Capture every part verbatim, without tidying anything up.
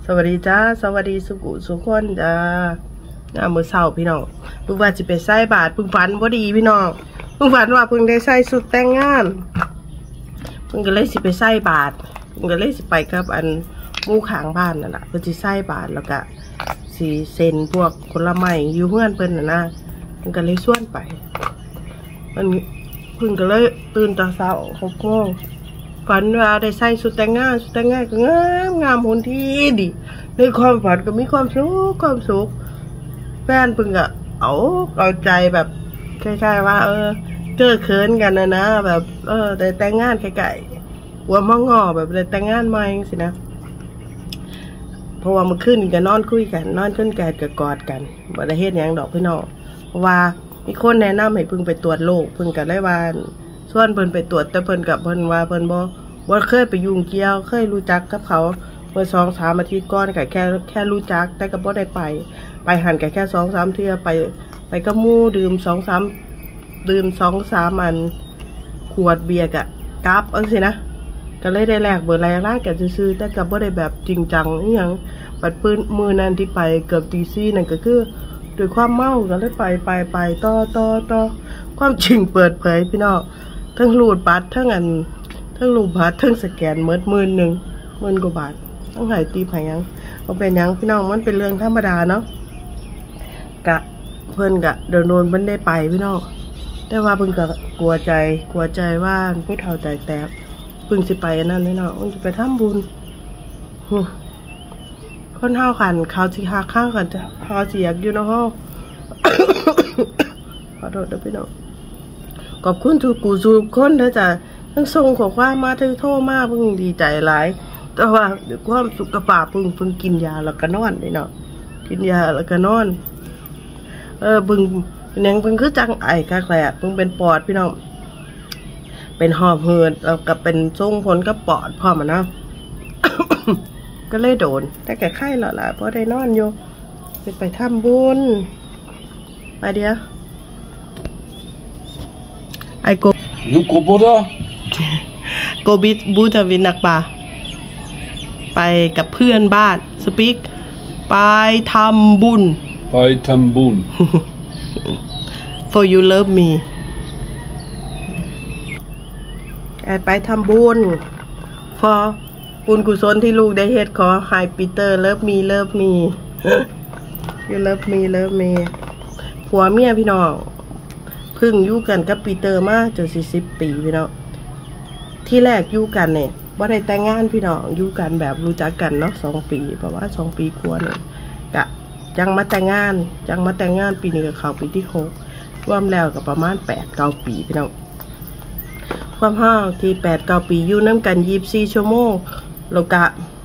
สวัสดีจ้าสวัสดีสุกุสุขคนจ้าหน้ามือเศร้าพี่น้องเพิ่งว่าจะไปใส่บาตรเพิ่งฝันพอดีพี่น้องเพิ่งฝันว่าเพิ่งได้ใส่สุดแต่งงานเพิ่งก็เลยสิไปใส่บาตรเพิ่งก็เลยสิไปกับอันมู่ขางบ้านนั่นแหละเพิ่งจะใส่บาตรแล้วก็สีเซนพวกคนละไม้อยู่เพื่อนเพิ่นน่ะนะเพิ่งก็เลยส่วนไปมันเพิ่งก็เลยตื่นตาเศร้าหกโมงฝันว่าได้ใส่สุดแต่งงานสุดแต่งงานก็งามงามหุ่นที่ดีในความฝันก็มีความสุขความสุขแฟนเพิ่งอะเอาเอาใจแบบคล้ายๆว่าเออเจอเขินกันนะนะแบบเออได้แต่งงานไกลๆหัวมองงอแบบได้แต่งงานใหม่สินะเพราะว่ามันขึ้นกันนอนคุยกันนอนขึ้นกันกับกอดกันบ่ได้เฮ็ดหยังดอกพี่น้องเพราะว่ามีคนแนะนำให้เพิ่งไปตรวจโรคเพิ่งก็ได้ว่าส่วนเพิ่นไปตรวจแต่เพิ่นกับเพิ่นว่าเพิ่นบ่ว่าเคยไปยุ่งเกี่ยวเคยรู้จักกับเขาเมื่อสองสามอาทิตย์ก่อนก็แค่แค่รู้จักแต่ก็บ่ได้ไปไปหันก็แค่สองสามเทื่อไปไปกับหมู่ดื่มสองสามดื่มสองสามอันขวดเบียร์กะกราฟเอาสินะก็เลยได้แลกเบอร์แรงร่างแกซื้อแต่ก็บ่ได้แบบจริงจังอีหยังปัดปืนมือนั้นที่ไปเกือบตีสี่นั่นก็คือด้วยความเมาก็เลยไปไปไปต่อต่อต่อความจริงเปิดเผยพี่น้องทั้งรูดบัตรทั้งอันทั้งรูดบัตรทั้งสแกนเมิดหมื่นหนึ่งหมื่นกว่าบาททั้งหายตีไผ่ยังเอาเป็นยังพี่น้องมันเป็นเรื่องธรรมดาเนาะกะเพื่อนกะเดินโดนมันได้ไปพี่น้องแต่ว่าเพิ่งกะกลัวใจกลัวใจว่าผู้เฒ่าใจแตกเพิ่งสิไปนั่นนี่เนาะมันจะไปทำบุญคนเฒ่าขันเขาสิหาข้างกันจะพอเสียกอยู่เนาะขอโทษด้วยพี่น้องขอบคุณทุกกูทุกคนนะจ๊ะทั้งส่งขอความมาทั้งโทรมาเพิ่งดีใจหลายแต่ว่าเดี๋ยวความสุขภาพเพิ่งเพิ่งกินยาแล้วก็นอนเลยเนาะกินยาแล้วก็นอนเออเพิ่งยังเพิ่งคือจังไอคักแหละเพิ่งเป็นปอดพี่น้องเป็นหอบหืดแล้วก็เป็นส่งผลกับปอดพร้อมอ่ะนะ ก็เลยโดนแต่แก่ไข้หรอล่ะเพราะได้นอนอยู่ไปไปทำบุญไปเดี๋ยวไอโกยูโกโบดาโกบิดบูทวินนักป่าไปกับเพื่อนบ้านสปีกไปทำบุญไปทำบุญ for you love me ไปทำบุญ for บุญกุศลที่ลูกได้เฮ็ดขอให้ปีเตอร์ love me love me you love me love me ผัวเมียพี่น้องพึ่งอยู่กันกับปีเตอร์มาจนสี่สิบปีพี่น้องที่แรกอยู่กันเนี่ยว่าได้แต่งงานพี่น้องอยู่กันแบบรู้จักกันเนาะสองปีเพราะว่าสองปีกว่าเนี่ยกะจังมาแต่งงานจังมาแต่งงานปีนี้กับเขาปีที่หกรวมแล้วกับประมาณแปดเก้าปีพี่น้องความห้าวที่แปดเก้าปีอยู่น้ำกันยี่สิบสี่ชั่วโมงเรากะ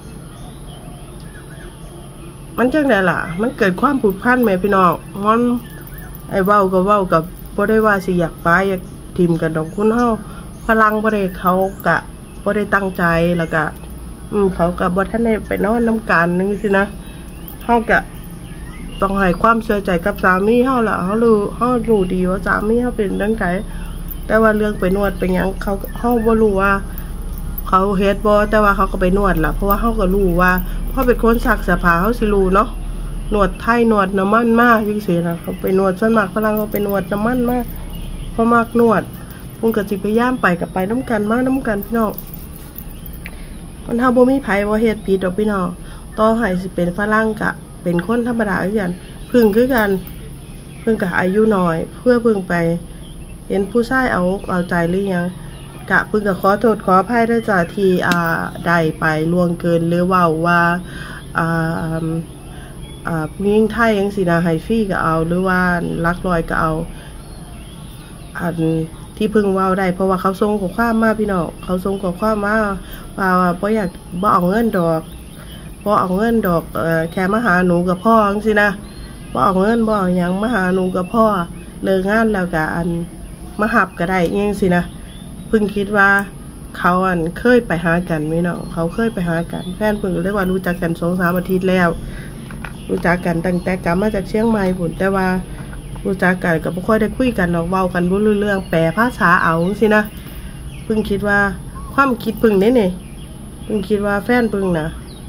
มันจังไดล่ะมันเกิดความผูกพันไหมพี่น้องมันไอ้เว้าก็เว้ากับบ่ได้ว่าสิอยากไปอยากทีมกันดอกคุณเฮาพลังบ่ได้เขากะบ่ได้ตั้งใจแล้วก็อืมเขาก็บ่ทันได้ไปนอนน้ำกันนึงสินะเฮาก็ต้องให้ความเชื่อใจกับสามีเฮาล่ะเฮารู้เฮารู้ดีว่าสามีเฮาเป็นจังไดแต่ว่าเรื่องไปนวดไปหยังเขาเฮาบ่รู้ว่าเขาเฮ็ดบ่แต่ว่าเขาก็ไปนวดล่ะเพราะว่าเฮาก็รู้ว่าเฮาเป็นคนซักเสื้อผ้าเฮาสิรู้เนาะนวดไทยนวดน้ำมันมากยิ่งเสียนะเขาไปนวดส่วนมากฝรั่งเขาไปนวดน้ำมันมากเพราะมากนวดพุ่งกับจิพยายามไปกับไปน้ำกันมากน้ำกันพี่น้องคนเฮาบ่มีไผว่าเฮ็ดผิดดอกพี่น้องต่อให้สิเป็นฝรั่งกะเป็นคนธรรมดาคือกันพึ่งคือกันพึ่งกะอายุน้อยเพื่อพึ่งไปเห็นผู้ชายเอาเอาใจหรือยังกะพึ่งกะขอโทษขออภัยด้วยจ้ะที่อ่าได้ไปล่วงเกินหรือว่าว่าอ่าอ่าผู้หญิงไทยยังสีนาไฮฟี่ก็เอาหรือว่าลักลอยก็เอาอันที่พึ่งว่าได้เพราะว่าเขาส่งข้อความมาพี่น้องเขาส่งข้อความมาว่าบ่อยากบ่เอาเงินดอกบ่เอาเงินดอกเอ่อแค่มาหาหนูกับพ่อจังซี่นะบ่เอาเงินบ่เอาหยังมาหาหนูกับพ่อเลิกงานแล้วก็อันมาหับก็ได้จังซี่นะพึ่งคิดว่าเขาอันเคยไปหากันพี่น้องเขาเคยไปหากันแฟนพึ่งเรียกว่ารู้จักกัน สองสาม อาทิตย์แล้วรู้จักกันตั้งแต่กลับมาจากเชียงใหม่พุ่นแต่ว่ารู้จักกันก็บ่ค่อยได้คุยกันหรอกเว้ากันบ่รู้เรื่องแปลภาษาเอาสินะเพิ่งคิดว่าความคิดเพิ่งนี่นี่เพิ่งคิดว่าแฟนเพิ่งน่ะ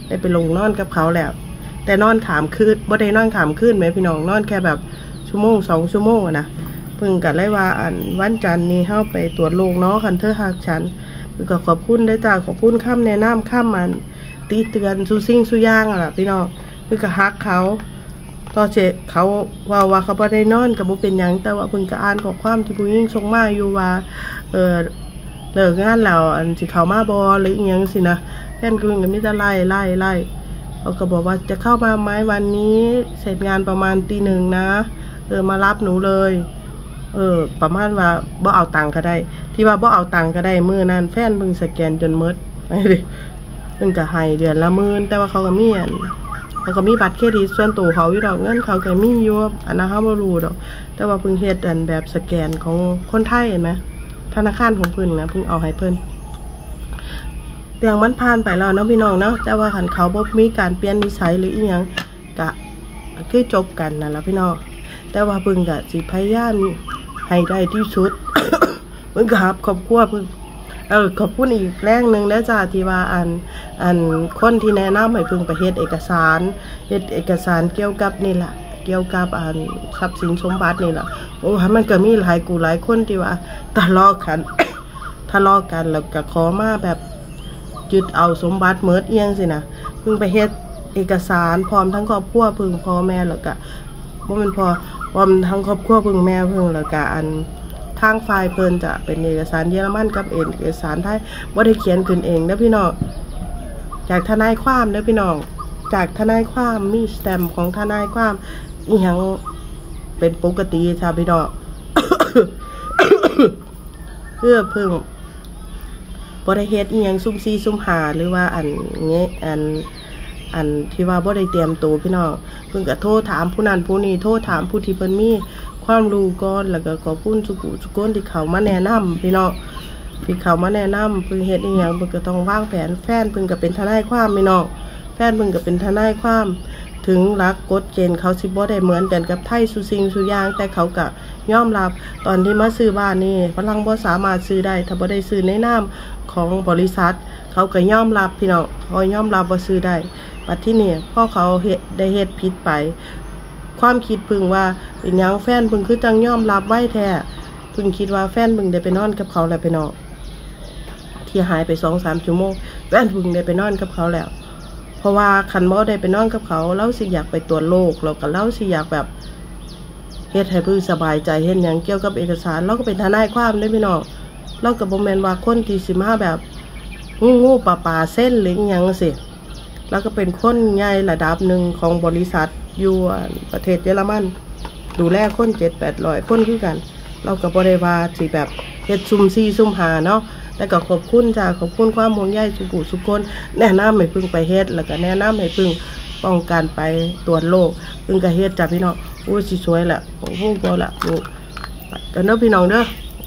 ได้ไปลงนอนกับเขาแล้วแต่นอนขามคืนบ่ได้นอนขามคืนไหมพี่น้องนอนแค่แบบชั่วโมงสองชั่วโมงนะเพิ่งกันเลยว่าอันวันจันทร์นี้เข้าไปตรวจโรคเนาะคันเธอหักฉันเพิ่งก็ขอบคุณได้จ้าขอบคุณข้ามแนะนำข้ามมันตีเตือนสู้ซิ่งสู้ย่างอ่ะพี่น้องเพิ่งก็ฮักเขาต่อเจเขาว่าว่าเขาบ่ได้นอนกับบ่เป็นหยังแต่ว่าเพิ่งก็อ่านข้อความที่ผู้หญิงส่งมาอยู่ว่าเออเลิกงานแล้วอันสิเขามาบอหรืออีหยังสินะแฟนกูก็มีแต่ไล่ไล่ไล่เขาก็บอกว่าจะเข้ามาไหมวันนี้เสร็จงานประมาณตีหนึ่งนะเออมารับหนูเลยเออประมาณว่าบ่เอาตังค์ก็ได้ที่ว่าบ่เอาตังค์ก็ได้มื้อนั้นแฟนเพิ่งสแกนจนหมดไอ้ดิเพิ่งจะให้เดือนละหมื่นแต่ว่าเขาก็มีอันเขาก็มีบัตรเครดิตส่วนตัวเขาอยู่ดอกเงินเขาก็มีอยู่อันนั้นเขาบ่รู้ดอกแต่ว่าเพิ่งเฮ็ดอันแบบสแกนของคนไทยเห็นไหมธนาคารของเพิ่นนะเพิ่งเอาให้เพิ่นเรื่องมันผ่านไปแล้วเนาะพี่น้องเนาะแต่ว่าหันเขาบ่มีการเปลี่ยนนิสัยหรืออีหยังก็คือจบกันนั่นล่ะพี่น้องแต่ว่าเพิ่งก็สิพยายามให้ได้ที่สุด เพิ่งก็รับครอบครัวเพิ่งเออขอบคุณอีกแรงนึงแล้วจ้าที่ว่าอันอันคนที่แนะนำให้เพิ่งไปเฮ็ดเอกสารเฮ็ดเอกสารเกี่ยวกับนี่ล่ะเกี่ยวกับอันทรัพย์สินสมบัตินี่ล่ะโอ้มันก็มีหลายกูหลายคนที่ว่าทะเลาะกัน ทะเลาะกันแล้วก็ขอมาแบบยึดเอาสมบัติเมิดเอียงสินะเพิ่งไปเฮ็ดเอกสารพร้อมทั้งครอบครัวเพิ่งพ่อแม่แล้วก็บ่แม่นพอพร้อมทั้งครอบครัวเพิ่งแม่เพิ่งแล้วก็อันทางฝ่ายเพิ่นจะเป็นเอกสารเยอรมันกับเอกสารไทยบ่ได้เขียนขึ้นเองเด้อพี่น้องจากทนายความเด้อพี่น้องจากทนายความมีสแตมป์ของทนายความอีหยังเป็นปกติจ้าพี่น้อง เพื่อเพิ่งบ่ได้เฮ็ดอีหยังซุ่มซี่ซุ่มหาหรือว่าอันเงี้ยอันอันที่ว่าบ่ได้เตรียมตัวพี่น้องเพิ่งก็โทรถามผู้นั้นผู้นี้โทรถามผู้ที่เพิ่นมีความรู้ก่อนแล้วก็ขอบคุณทุกผู้ทุกคนที่เข้ามาแนะนำพี่น้องที่เข้ามาแนะนำเพิ่งเฮ็ดอีหยังเพิ่งก็ต้องวางแผนแฟนเพิ่งก็เป็นทนายความพี่น้องแฟนเพิ่งก็เป็นทนายความถึงหลักกฎเกณฑ์เขาสิบ่ได้เหมือนกันกับไทยสุสิ่งสุอย่างแต่เขาก็ยอมรับตอนที่มาซื้อบ้านนี่ฝรั่งบ่สามารถซื้อได้ถ้าบ่ได้ซื้อในนามของบริษัทเขาก็ยอมรับพี่น้องเขายอมรับว่าซื้อได้บัดที่นี่พอเขาเฮ็ดได้เฮ็ดผิดไปความคิดพึงว่าเป็นหยังแฟนพึงคือจังยอมรับไว้แท้พึงคิดว่าแฟนพึงได้ไปนอนกับเขาแล้วพี่น้องที่หายไป สองสาม ชั่วโมงแฟนพึงได้ไปนอนกับเขาแล้วเพราะว่าคันบ่ได้ไปนอนกับเขาเราสิอยากไปตรวจโรคแล้วก็เราสิอยากแบบเฮ็ดให้พึงสบายใจเฮ็ดหยังเกี่ยวกับเอกสารเราก็เป็นทนายความได้พี่น้องเราก็บ่แม่นว่าคนที่สิมาแบบงูๆป่าๆเส้นหรือหยังสิแล้วก็เป็นคนใหญ่ระดับหนึ่งของบริษัทอยู่ประเทศเยอรมันดูแลคน เจ็ดแปดร้อย คนคือกันเราก็บ่ได้ว่าสิแบบเฮ็ดซุ่มซี่ซุ่มหาเนาะแต่ก็ขอบคุณจ้าขอบคุณความห่วงใยสุขุสุขคนแนะนำให้พึ่งไปเฮ็ดแล้วก็แนะนำให้พึ่งป้องกันไปตรวจโรคพึ่งก็เฮ็ดจ้าพี่น้องโอ้ยสิสวยแหละโอ้โหพอละนี่กันเด้อพี่น้องเด้อ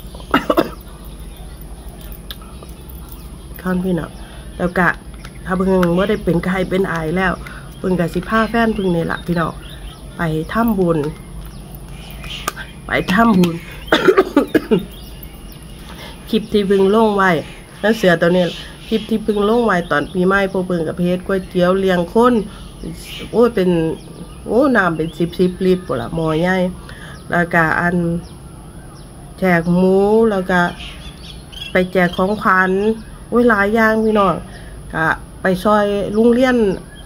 ข้างพี่น้องแล้วก็ถ้าเพิ่งว่าได้เป็นไข้เป็นไอแล้วเพิ่งกับสิผ้าแฟนเพิ่งนี่แหละพี่น้องไปถ้ำบุญไปถ้ำบุญ คลิปที่เพิ่งลงไว้แล้วเสือตัวนี้คลิปที่เพิ่งลงไว้ตอนปีใหม่พอเพิ่งกับเพชรก๋วยเตี๋ยวเลี้ยงคนโอ้เป็นโอ้น้ำเป็นสิบสิบลิตรปุ่นละหม้อใหญ่แล้วก็อันแจกหมูแล้วก็ไปแจกของขวัญโอ้ยหลายอย่างพี่น้องก็ไปซอยลุงเลี้ยน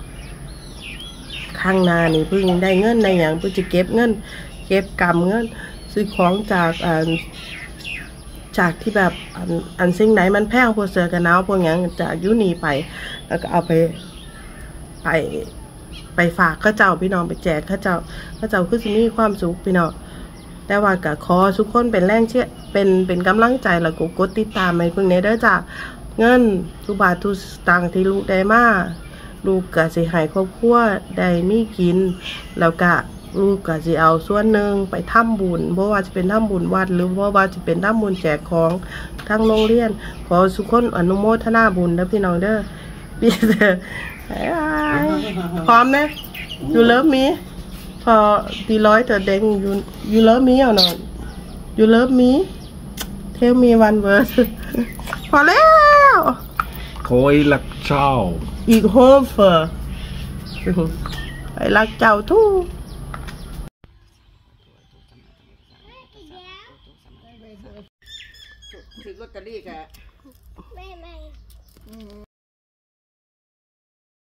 ข้างนานี่เพิ่งได้เงินในอย่างเพิ่งจะเก็บเงินเก็บกำเงินซื้อของจากอ่าจากที่แบบอันอันสิ่งไหนมันแพงพวกเสือกันหนาวพวกอย่างจากยุนีไปแล้วก็เอาไปไปไปฝากข้าเจ้าพี่น้องไปแจกข้าเจ้าข้าเจ้าคือสิมีความสุขพี่น้องแต่ว่าก็ขอทุกคนเป็นแรงเชื่อเป็นเป็นกำลังใจแล้วก็กดติดตามให้เพิ่งเนเด้อจ้าเงินทุกบาททุกสตางค์ที่ลูกได้มาลูกก็สิให้ครอบครัวได้มีกินแล้วก็ลูกก็สิเอาส่วนหนึ่งไปทำบุญเพราะว่าจะเป็นทำบุญวัดหรือเพราะว่าจะเป็นทำบุญแจกของทั้งโรงเรียนขอทุกคนอนุโมทนาบุญนะพี่น้องเด้อพี่เด้อพร้อมนะอยู่เลิฟมีพอตีร้อยเธอเด้งอยู่อยู่เลิฟมีเอาหน่อยอยู่เลิฟมีเทลมีวันเวิร์สพอแล้วคอยลักเจ้าอีกโฮเฟอร์ไปรักเจ้าทู่ถือลอตเตอรี่กะ